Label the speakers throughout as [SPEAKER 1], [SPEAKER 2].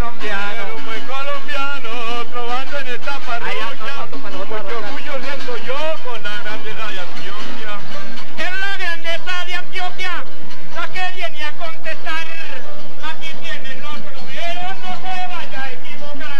[SPEAKER 1] colombiano.
[SPEAKER 2] Pero un buen colombiano, trovando en esta parroquia. Mucho orgullo siento yo con la grandeza de Antioquia.
[SPEAKER 1] Es la grandeza de Antioquia la que viene a contestar. Aquí tienen los proveeros, no se vaya a equivocar.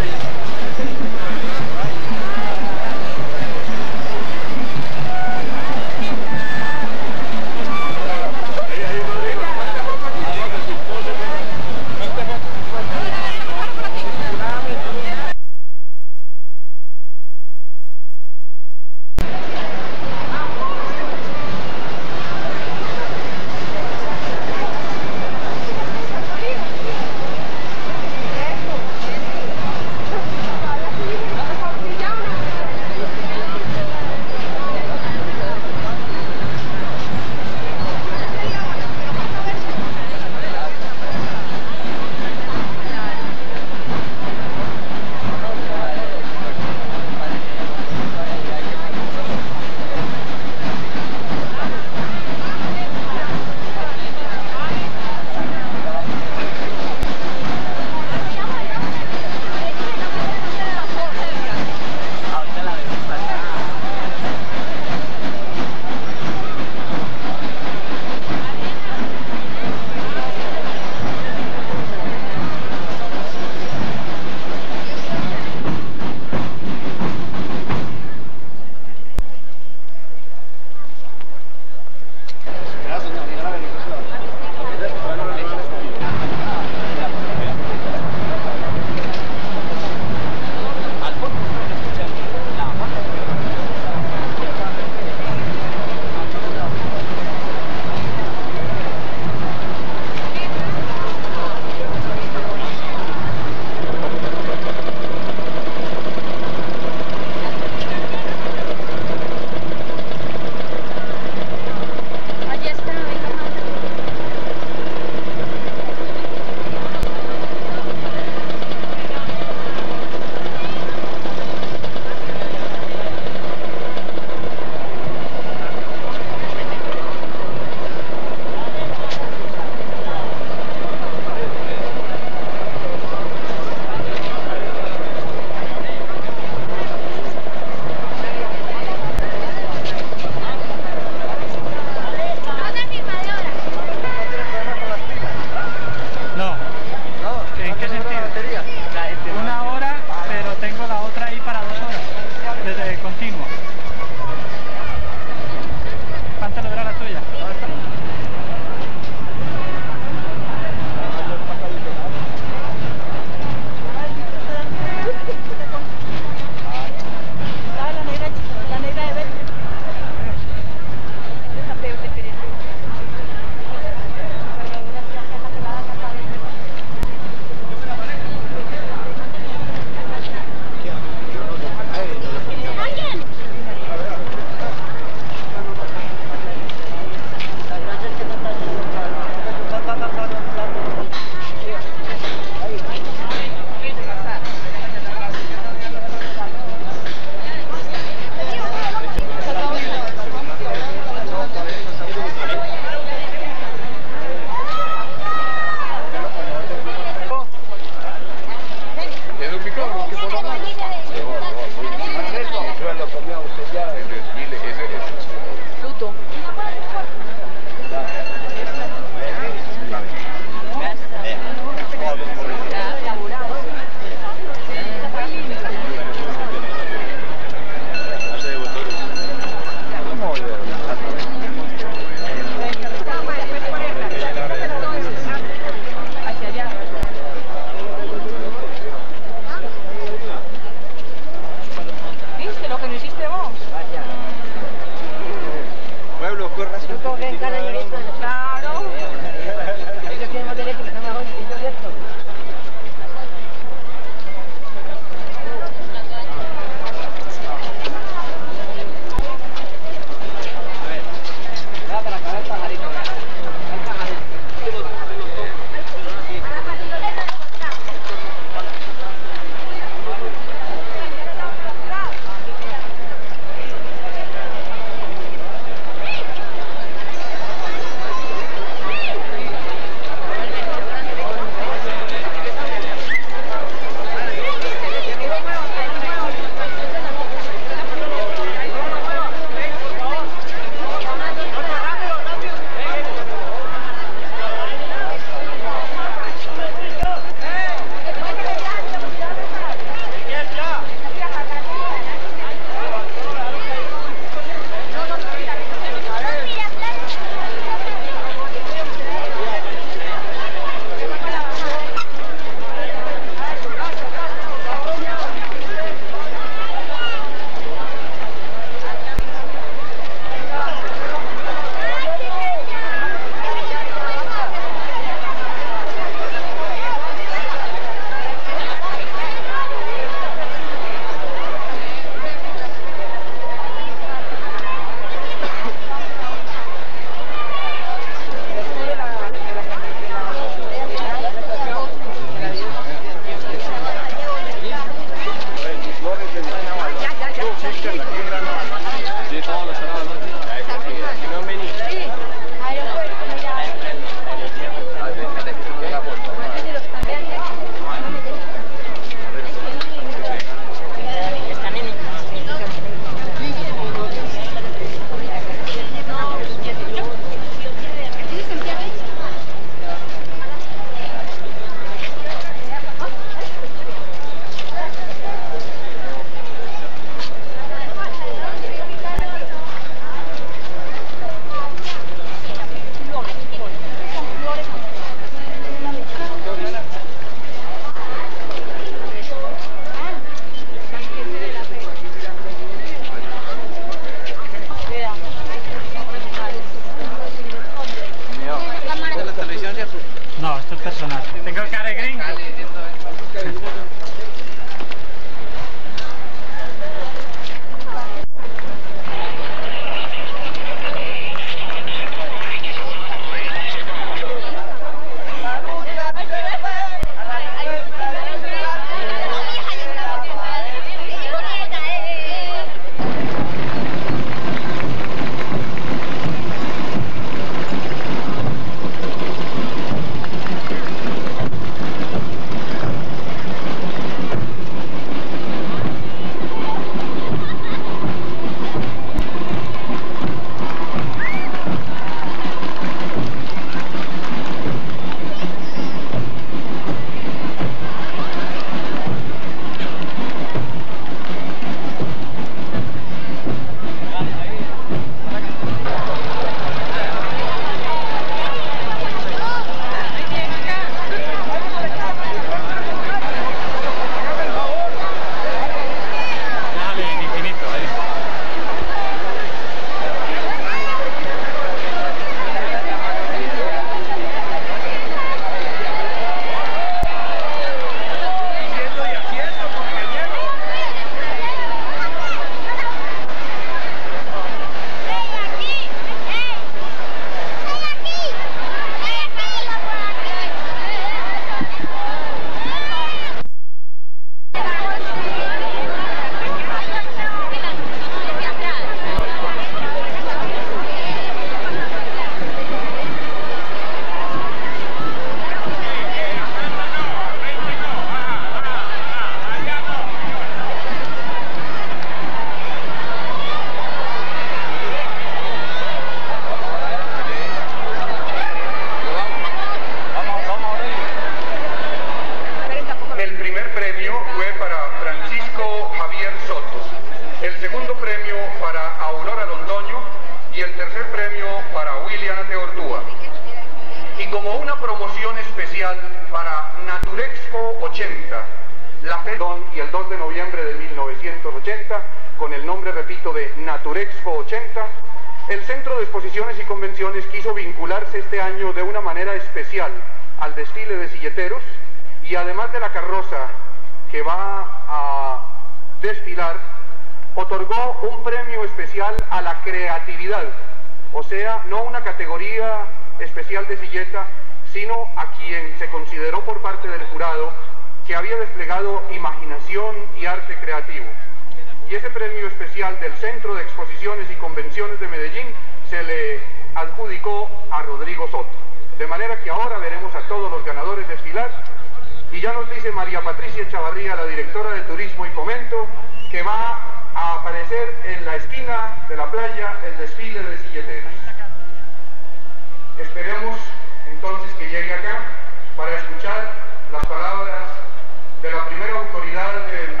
[SPEAKER 3] 80. Y el 2 de noviembre de 1980, con el nombre, repito, de Naturexpo 80, el Centro de Exposiciones y Convenciones quiso vincularse este año de una manera especial al desfile de silleteros, y además de la carroza que va a desfilar, otorgó un premio especial a la creatividad, o sea, no una categoría especial de silleta, sino a quien se consideró por parte del jurado que había desplegado imaginación y arte creativo. Y ese premio especial del Centro de Exposiciones y Convenciones de Medellín se le adjudicó a Rodrigo Soto. De manera que ahora veremos a todos los ganadores desfilar, y ya nos dice María Patricia Chavarría, la directora de Turismo y Fomento, que va a aparecer en la esquina de la playa el desfile de silleteros. Esperemos entonces que llegue acá para escuchar las palabras de la primera autoridad del...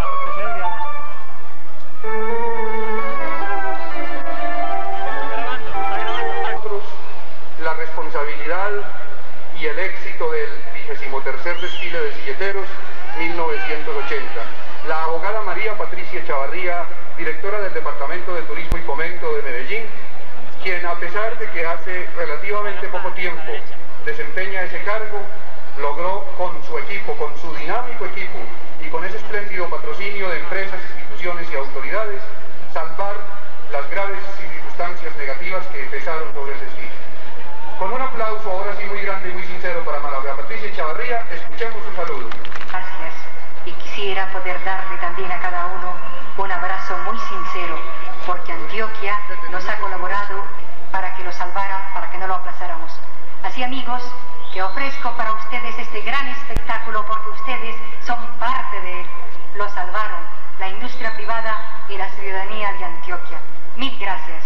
[SPEAKER 3] La responsabilidad y el éxito del 23º desfile de silleteros 1980. La abogada María Patricia Chavarría, directora del Departamento de Turismo y Fomento de Medellín, quien a pesar de que hace relativamente poco tiempo desempeña ese cargo, logró con su equipo, con su dinámico equipo y con ese espléndido patrocinio de empresas, instituciones y autoridades, salvar las graves circunstancias negativas que pesaron sobre el desfile. Con un aplauso ahora sí muy grande y muy sincero para María Patricia Chavarría, escuchemos un saludo.
[SPEAKER 4] Gracias, y quisiera poder darle también a cada uno un abrazo muy sincero, porque Antioquia nos ha colaborado para que lo salvara, para que no lo aplazáramos. Así, amigos, que ofrezco para ustedes este gran espectáculo porque ustedes son parte de él. Lo salvaron, la industria privada y la ciudadanía de Antioquia. Mil gracias.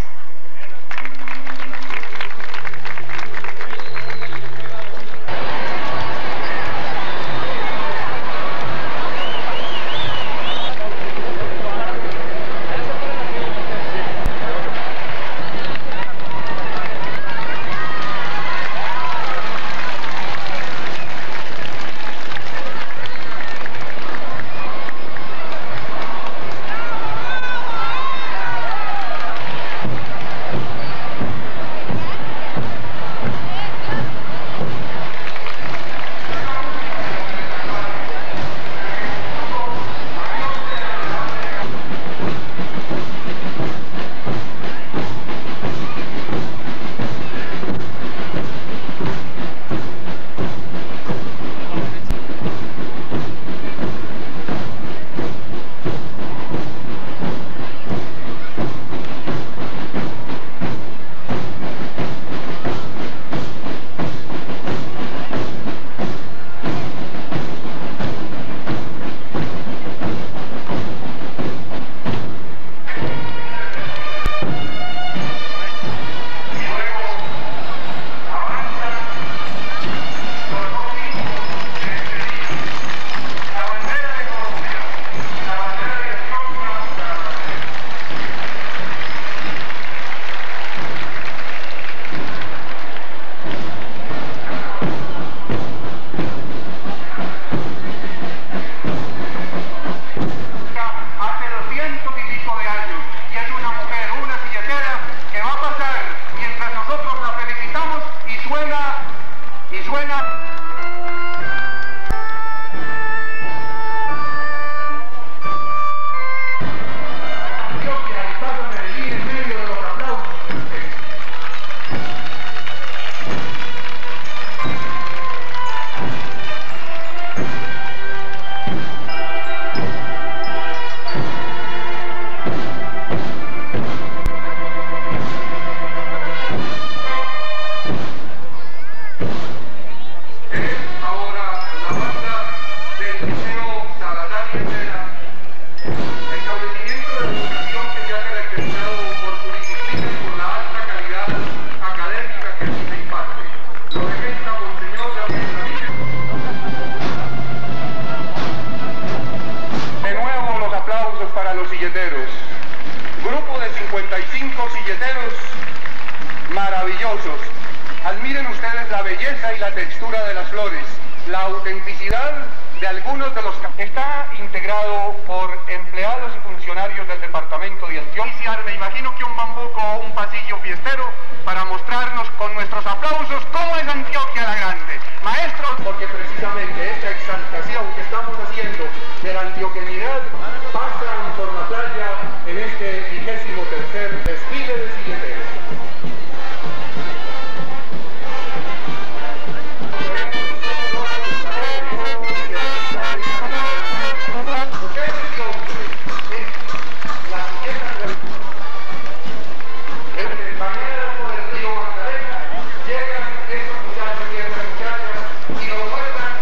[SPEAKER 3] Admiren ustedes la belleza y la textura de las flores, la autenticidad de algunos de los... Está integrado por empleados y funcionarios del departamento de Antioquia. Me imagino que un bambuco o un pasillo fiestero para mostrarnos con nuestros aplausos cómo es Antioquia la Grande. Maestros, porque precisamente esta exaltación que estamos haciendo de la antioqueñidad pasan por la playa en este 23º desfile de silleteros. Bañadas por el río Magdalena, llegan estos muchachos y estas muchachas y nos muestran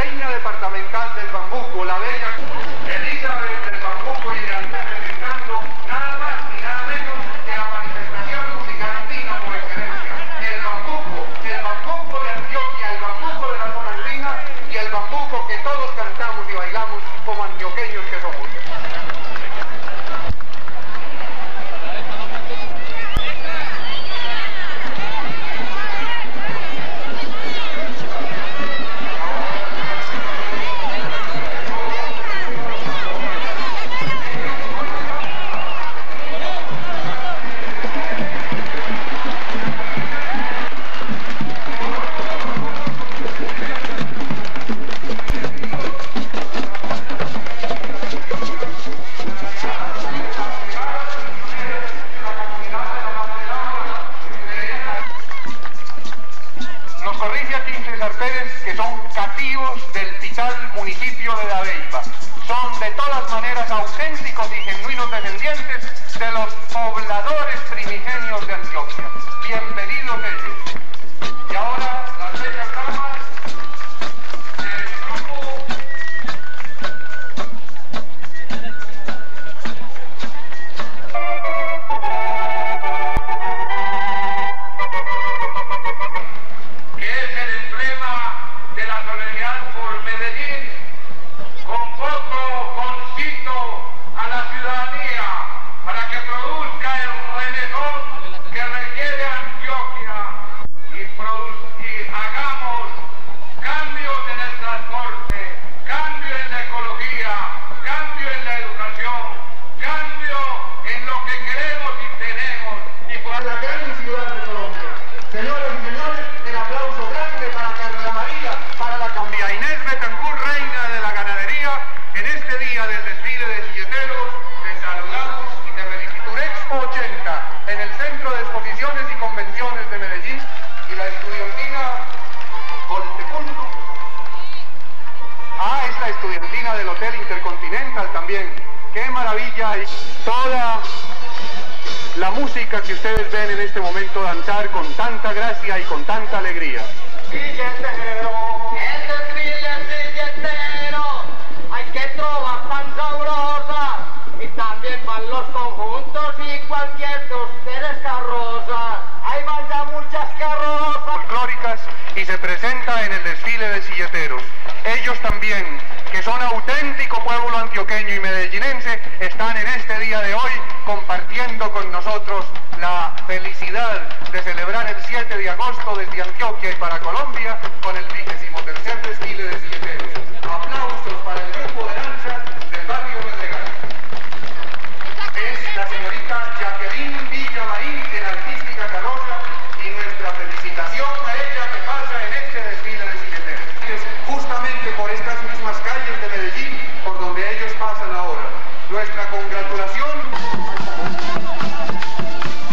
[SPEAKER 3] reina departamental del bambuco, la bella Elizabeth del bambuco, y de presentando nada más ni nada menos que la manifestación musical andina por excelencia. El bambuco de Antioquia, el bambuco de la zona andina y el bambuco que todos cantamos y bailamos como antioqueños que somos. Que son cativos del vital municipio de Dabeiba. Son de todas maneras auténticos y genuinos descendientes de los pobladores primigenios de Antioquia. Bienvenidos ellos. Y ahora las bellas damas del grupo estudiantina del Hotel Intercontinental también. ¡Qué maravilla! Y toda la música que ustedes ven en este momento danzar con tanta gracia y con tanta alegría.
[SPEAKER 1] Silletero, el desfile silletero, hay que trovar tan sabrosa, y también van los conjuntos y cualquier de ustedes carrozas. Ahí van ya muchas carrozas
[SPEAKER 3] folclóricas y se presenta en el desfile de silleteros. Ellos también, que son auténtico pueblo antioqueño y medellinense, están en este día de hoy compartiendo con nosotros la felicidad de celebrar el 7 de agosto desde Antioquia y para Colombia con el 23º desfile de silleteros. Aplausos para el grupo de danza del barrio Pedregal. Es la señorita Jacqueline Villamarín en artística carroza y nuestra felicitación a ella que pasa en este desfile de silleteros. Es justamente por estas mismas calles de Medellín por donde ellos pasan ahora. Nuestra congratulación.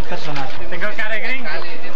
[SPEAKER 5] personas. Tengo cara de gringo.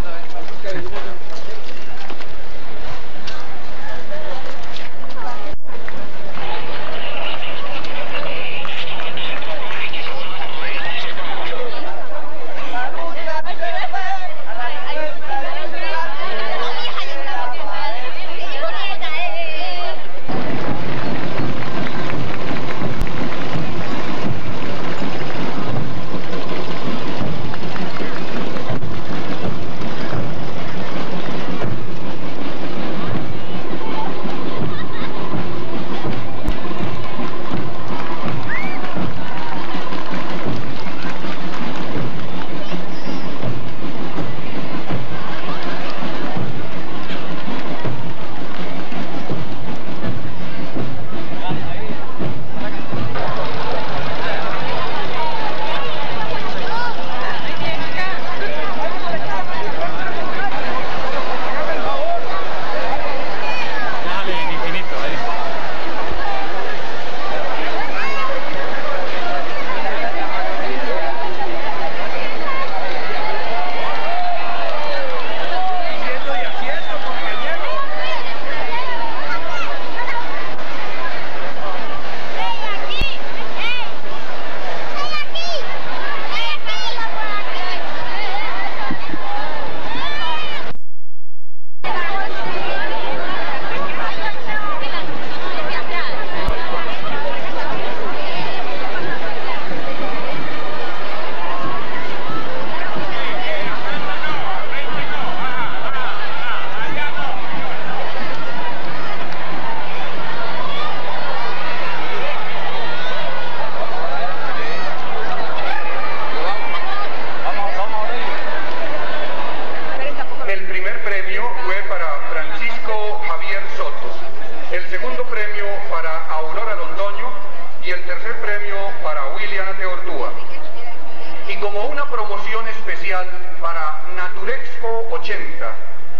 [SPEAKER 3] como una promoción especial para Naturexpo 80,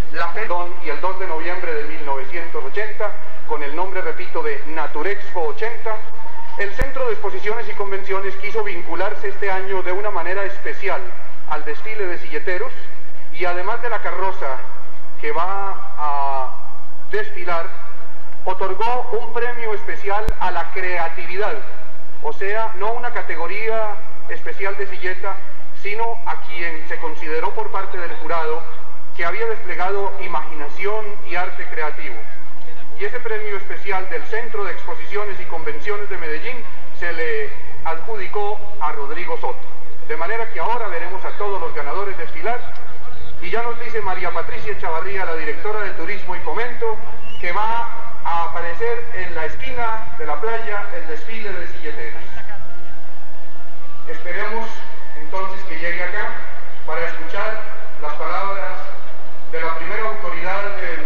[SPEAKER 3] y el 2 de noviembre de 1980, con el nombre, repito, de Naturexpo 80, el Centro de Exposiciones y Convenciones quiso vincularse este año de una manera especial al desfile de silleteros, y además de la carroza que va a desfilar, otorgó un premio especial a la creatividad, o sea, no una categoría especial de silleta, sino a quien se consideró por parte del jurado que había desplegado imaginación y arte creativo. Y ese premio especial del Centro de Exposiciones y Convenciones de Medellín se le adjudicó a Rodrigo Soto. De manera que ahora veremos a todos los ganadores desfilar, y ya nos dice María Patricia Chavarría, la directora de Turismo y Fomento, que va a aparecer en la esquina de la playa el desfile de silleteros. Esperemos entonces que llegue acá para escuchar las palabras de la primera autoridad del...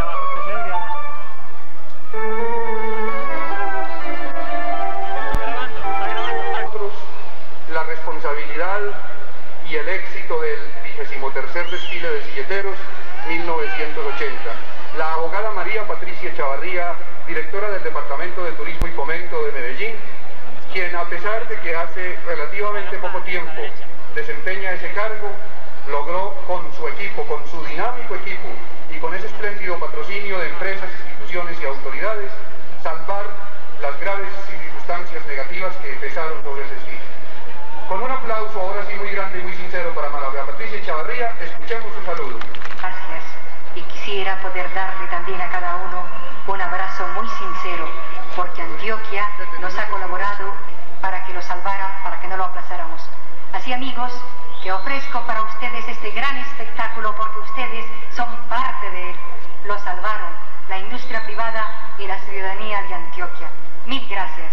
[SPEAKER 3] La responsabilidad y el éxito del 23º desfile de silleteros 1980. La abogada María Patricia Chavarría, directora del Departamento de Turismo y Fomento de Medellín, quien, a pesar de que hace relativamente poco tiempo desempeña ese cargo, logró con su equipo, con su dinámico equipo y con ese espléndido patrocinio de empresas, instituciones y autoridades, salvar las graves circunstancias negativas que pesaron sobre el desfile. Con un aplauso ahora sí muy grande y muy sincero para María Patricia Chavarría, escuchemos su saludo.
[SPEAKER 4] Gracias, y quisiera poder darle también a cada uno un abrazo muy sincero, porque Antioquia nos ha colaborado para que lo salvara, para que no lo aplazáramos. Así, amigos, que ofrezco para ustedes este gran espectáculo porque ustedes son parte de él. Lo salvaron la industria privada y la ciudadanía de Antioquia. Mil gracias.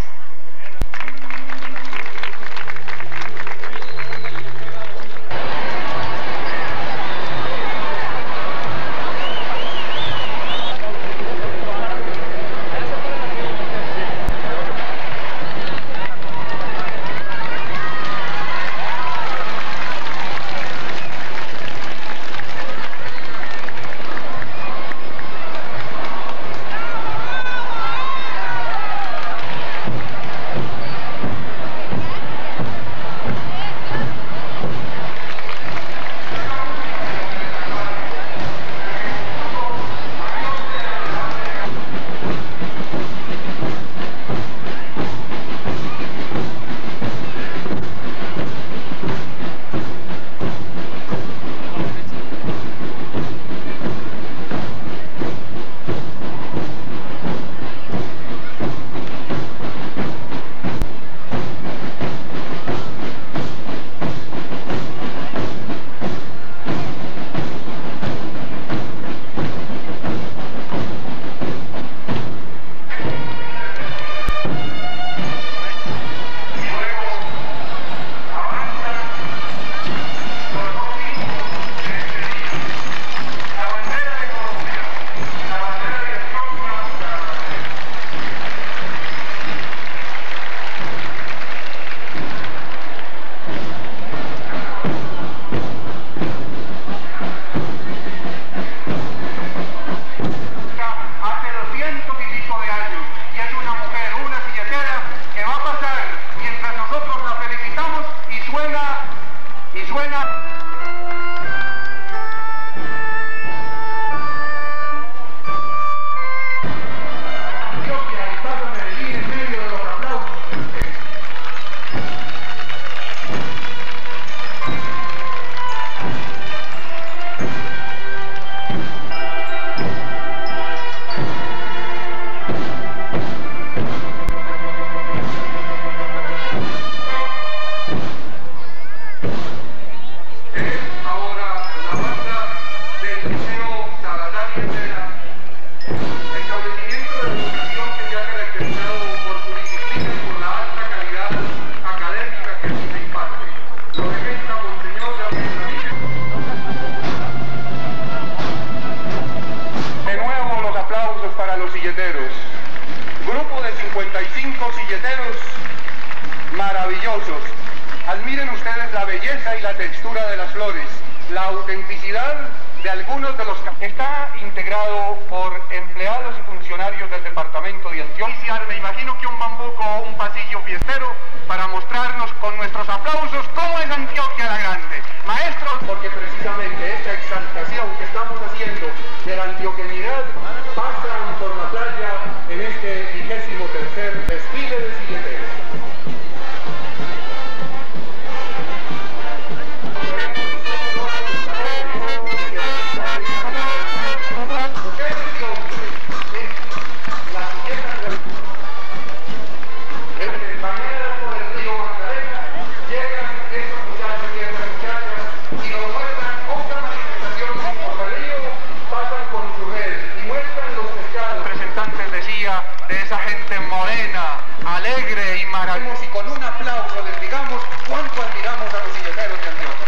[SPEAKER 3] es la belleza y la textura de las flores, la autenticidad de algunos de los... Está integrado por empleados y funcionarios del departamento de Antioquia. Me imagino que un bambuco o un pasillo fiestero para mostrarnos con nuestros aplausos cómo es Antioquia la Grande. Maestros, porque precisamente esta exaltación que estamos haciendo de la antioqueñidad pasan por la playa en este 23º desfile de silleteros. De esa gente morena, alegre y maravillosa, y con un aplauso les digamos cuánto admiramos a los silleteros de Antioquia.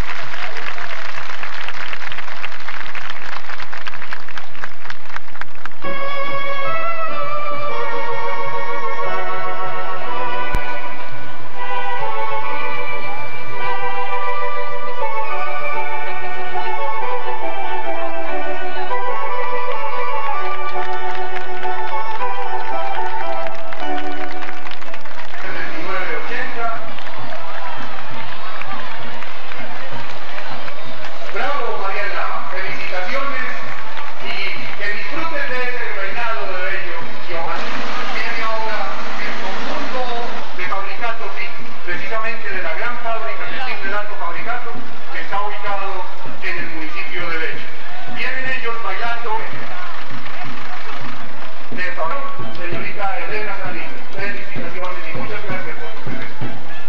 [SPEAKER 3] De la gran fábrica de Alto Fabricato que está ubicado en el municipio de Leche. Vienen ellos bailando de favor, señorita Elena Salín. Felicitaciones y muchas gracias por su presencia.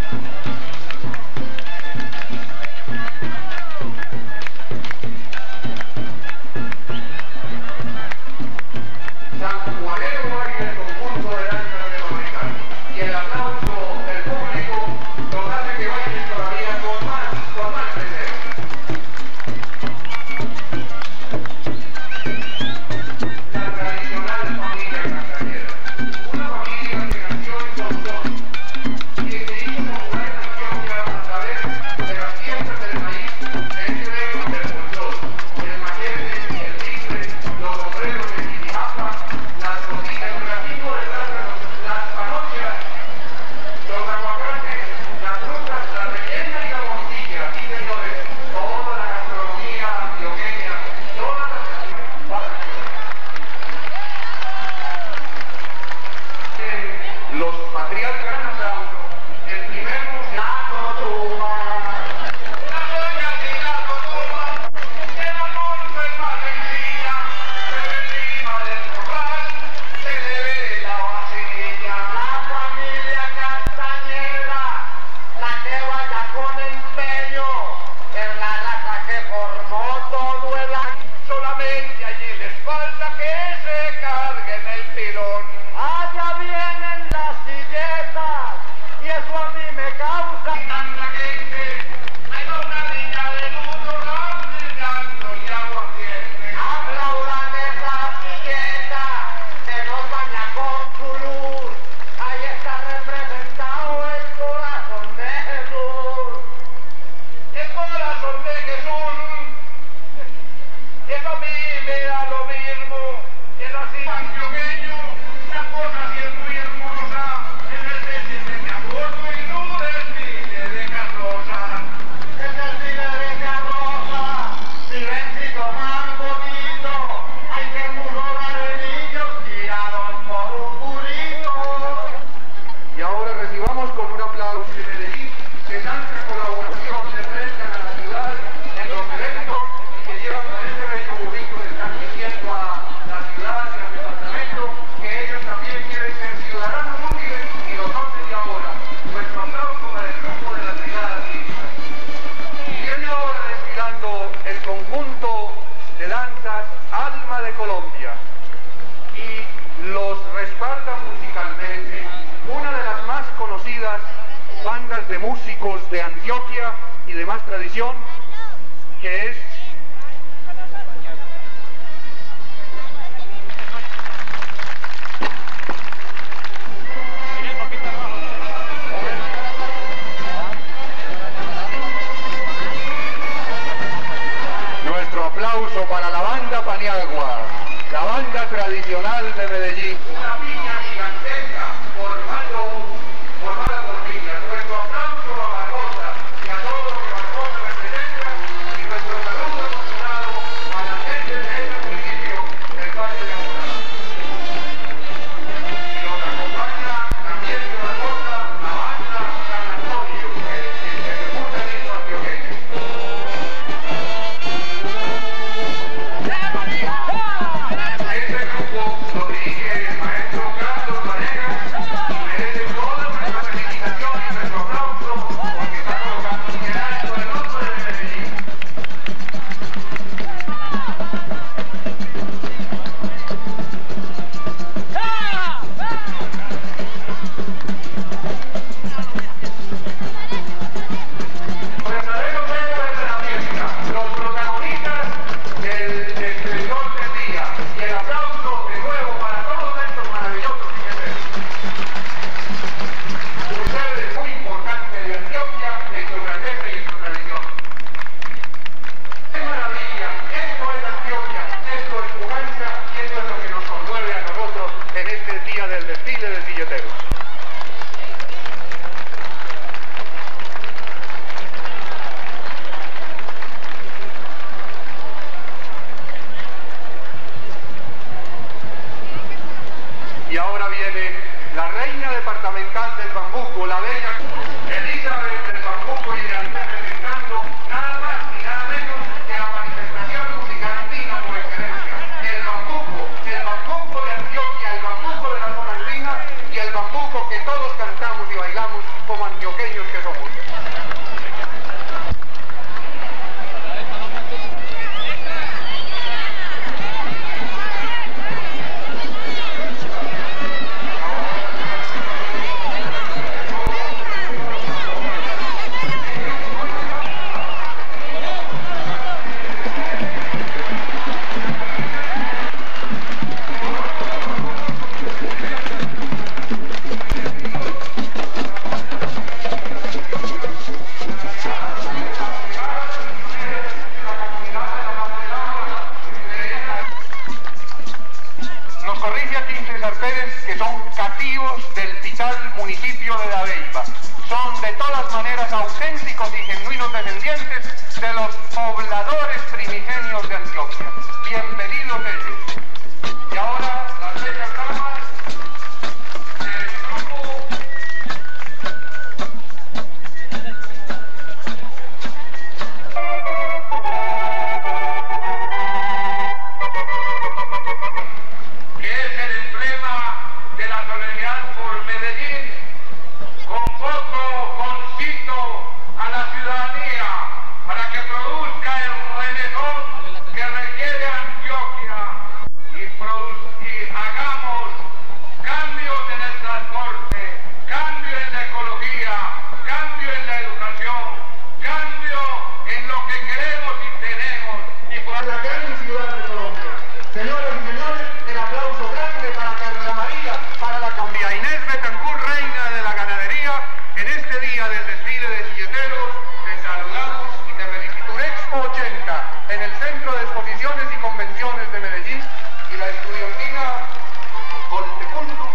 [SPEAKER 3] San Juanero baila el conjunto de danzas de Fabricato y el aplauso del público nos hace que bailen todavía con más deseo. La tradicional familia castañera, una familia que nació en Tondón y que se hizo popular en Antioquia a través de las fiestas del maíz, en ese dedo del bolsón, el machete, el rifle, los sombreros de Tijapa, las cocinas, el ratito de las parroquias, los aguacates, las frutas, la rellena y la morcilla, y señores, toda la gastronomía antioqueña, todas las los patriarcas el primer museo Tuma, la doña Tinaco Tuma, el amor es más sencilla, se ve encima del corral, se le ve la vacilla.
[SPEAKER 1] La familia Castañeda, la que vaya con empeño, es la raza que formó todo el año.
[SPEAKER 3] Solamente allí les falta que se carguen el pilón.
[SPEAKER 1] Allá vienen las silletas, y eso a mí me causa.
[SPEAKER 3] Tanta gente, hay una niña de luto, brillando y aguardiente.
[SPEAKER 1] Aplaudan esa silleta, que nos baña con su luz. Ahí está representado el corazón de Jesús.
[SPEAKER 3] El corazón de Jesús, eso a mí me da lo mismo, es así antioqueño, la cosa sí es muy hermosa, es el desfile de agosto y no desfile de carroza.
[SPEAKER 1] El desfile de carroza, silencito más bonito, hay que murmurar de niños tirados por un burrito.
[SPEAKER 3] Y ahora recibamos con un aplauso de Medellín, que tanta colaboración le prestan a la ciudad en los eventos y que llevan con ese bello burrito le están diciendo a la ciudad y al departamento que ellos también quieren ser ciudadanos útiles y lo son desde ahora. Nuestro aplauso para el grupo de la Brigada Artística. Viene ahora desfilando el conjunto de danzas Alma de Colombia y los respalda musicalmente una de las más conocidas bandas de músicos de Antioquia y de más tradición, que es auténticos y genuinos descendientes de los pobladores primigenios de Antioquia. Bienvenidos ellos. Y ahora las bellas damas del grupo.
[SPEAKER 2] Que es el emblema de la solidaridad por Medellín, convoco, concito a la ciudadanía para que produzca el renegón que requiere Antioquia y hagamos cambios en el transporte, cambio en la ecología, cambio en la educación, cambio en lo que queremos y tenemos. Y por
[SPEAKER 3] La gran ciudad de Colombia. Señoras y señores, el aplauso grande para Carla María, para la Colombia. Inés Betancur, reina de la ganadería, en este día del desfile de silleteros, te saludamos y te felicitamos. Expo 80, en el Centro de Exposiciones y Convenciones de Medellín, y la estudiantina Voltemundo.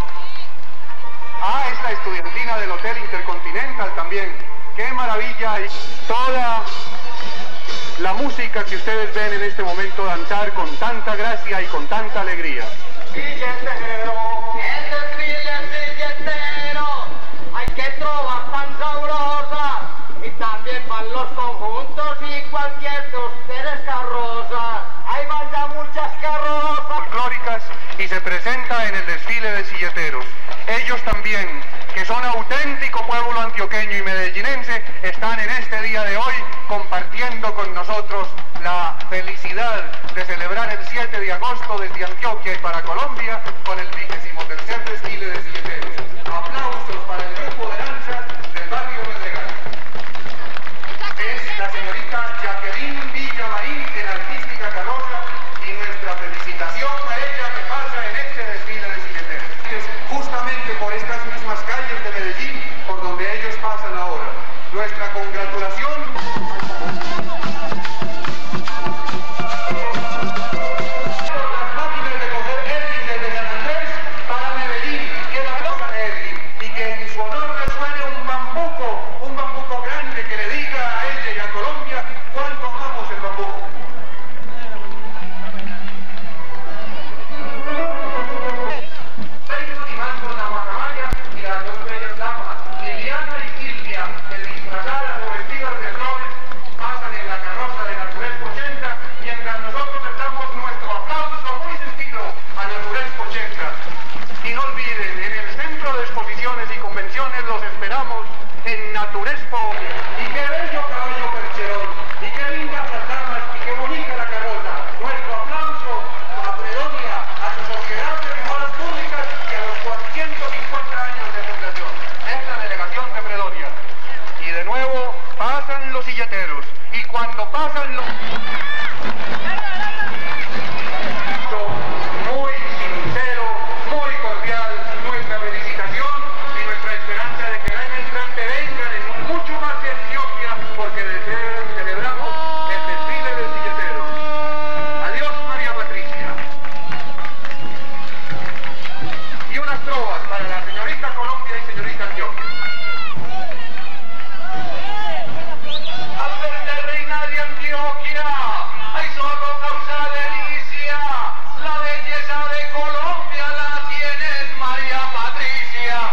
[SPEAKER 3] Ah, es la estudiantina del Hotel Intercontinental también. ¡Qué maravilla! Y toda la música que ustedes ven en este momento danzar con tanta gracia y con tanta alegría.
[SPEAKER 1] Silletero, el desfile silletero, hay que trovar tan sabrosas, y también van los conjuntos y cualquier de ustedes carrozas, ahí van ya muchas carrozas
[SPEAKER 3] Folclóricas y se presenta en el desfile de silleteros. Ellos también, que son auténtico pueblo antioqueño y medellinense, están en este día de hoy compartiendo con nosotros la felicidad de celebrar el 7 de agosto desde Antioquia y para Colombia con el 23º desfile de silleteros. Aplausos para el grupo de danza del barrio Medellín. Es la señorita Jacqueline Villamarín en artística carroza y nuestra felicitación a ella que pasa en este desfile de silleteros. Es justamente por estas mismas calles de Medellín por donde ellos pasan ahora. Nuestra congratulación. Las máquinas de coger Erling desde San Andrés para Medellín, que la tocan Erling y que en su honor resuene un bambuco grande que le diga a ella y a Colombia cuánto amamos el bambuco. Y más con la guacamaya y las dos bellas damas, Liliana y Silvia, que disfrazadas o vestidas de flores, pasan en la carroza de Naturesco 80, mientras nosotros les damos nuestro aplauso muy sentido a Naturesco 80. Y no olviden, en el Centro de Exposiciones y Convenciones los esperamos en Naturesco. Y qué bello caballo percherón, y qué lindas las damas, y qué bonita la carroza. Nuestro aplauso a Fredonia, a su Sociedad de Mejoras Públicas y a los 450 años de fundación. Es la delegación de Fredonia. Y de nuevo pasan los silleteros. Y cuando pasan los... Muy sincero, muy cordial, nuestra felicitación y nuestra esperanza de que el año entrante vengan en mucho más de Antioquia, porque celebramos el desfile del silletero. Adiós, María Patricia. Y unas trovas para la señorita Colombia y señorita Antioquia. Al verte reina de Antioquia, hay solo causa delicia, la belleza de Colombia la tienes, María Patricia.